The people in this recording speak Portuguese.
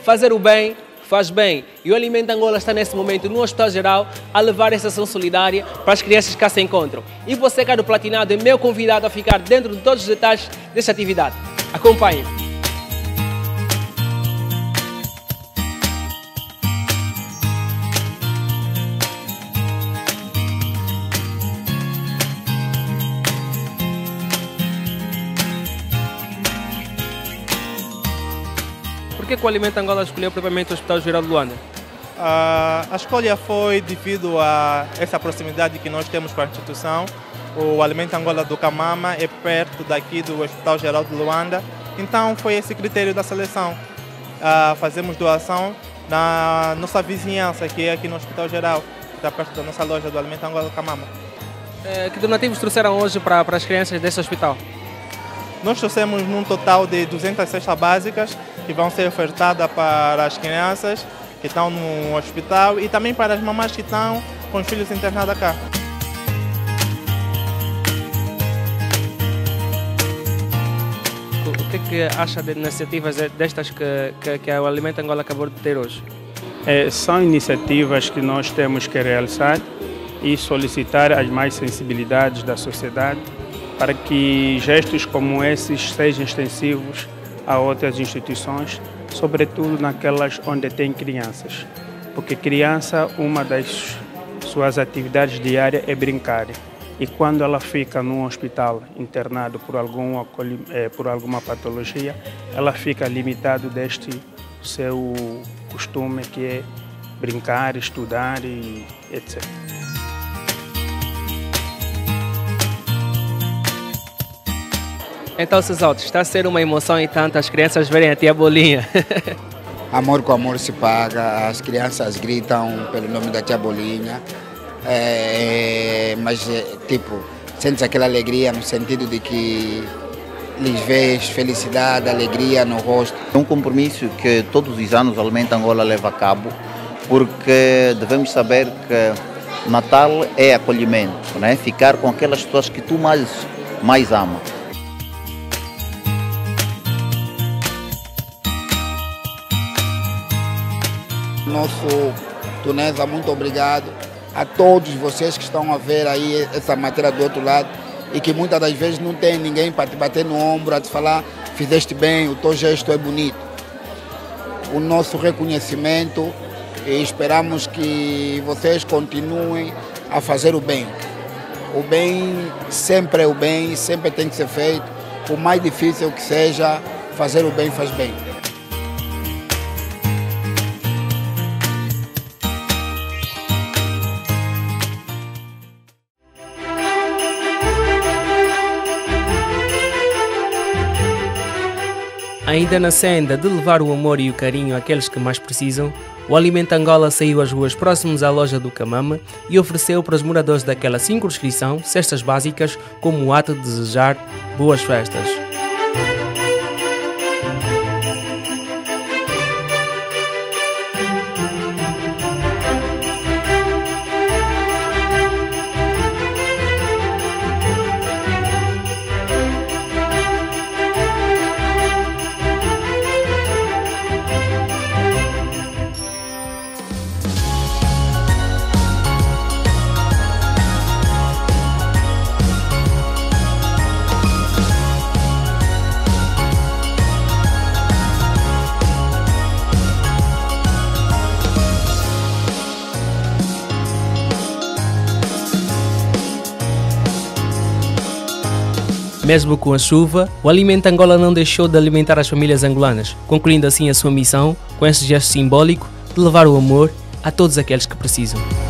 fazer o bem faz bem. E o Alimenta Angola está nesse momento no Hospital Geral a levar essa ação solidária para as crianças que cá se encontram. E você, caro platinado, é meu convidado a ficar dentro de todos os detalhes desta atividade. Acompanhe. Por que o Alimenta Angola escolheu propriamente o Hospital Geral de Luanda? A escolha foi devido a essa proximidade que nós temos com a instituição. O Alimenta Angola do Camama é perto daqui do Hospital Geral de Luanda, então foi esse critério da seleção. Fazemos doação na nossa vizinhança, que é aqui no Hospital Geral, que está perto da nossa loja do Alimenta Angola do Camama. Que donativos trouxeram hoje para as crianças desse hospital? Nós trouxemos num total de 200 cestas básicas que vão ser ofertadas para as crianças que estão no hospital e também para as mamães que estão com os filhos internados cá. O que é que acha de iniciativas destas que o Alimenta Angola acabou de ter hoje? São iniciativas que nós temos que realizar e solicitar as mais sensibilidades da sociedade para que gestos como esses sejam extensivos a outras instituições, sobretudo naquelas onde tem crianças. Porque criança, uma das suas atividades diárias é brincar. E quando ela fica num hospital internado por alguma patologia, ela fica limitada deste seu costume que é brincar, estudar e etc. Então, Cesalto, está a ser uma emoção e tanto as crianças verem a tia Bolinha. Amor com amor se paga, as crianças gritam pelo nome da tia Bolinha, mas tipo, sentes aquela alegria no sentido de que lhes vês felicidade, alegria no rosto. É um compromisso que todos os anos o Alimenta Angola leva a cabo, porque devemos saber que Natal é acolhimento, né? Ficar com aquelas pessoas que tu mais ama. Nosso Tunesa, muito obrigado a todos vocês que estão a ver aí essa matéria do outro lado e que muitas das vezes não tem ninguém para te bater no ombro, a te falar fizeste bem, o teu gesto é bonito. O nosso reconhecimento e esperamos que vocês continuem a fazer o bem. O bem sempre é o bem, sempre tem que ser feito, por mais difícil que seja, fazer o bem faz bem. Ainda na senda de levar o amor e o carinho àqueles que mais precisam, o Alimenta Angola saiu às ruas próximas à loja do Camama e ofereceu para os moradores daquela circunscrição cestas básicas como o ato de desejar boas festas. Mesmo com a chuva, o Alimenta Angola não deixou de alimentar as famílias angolanas, concluindo assim a sua missão com esse gesto simbólico de levar o amor a todos aqueles que precisam.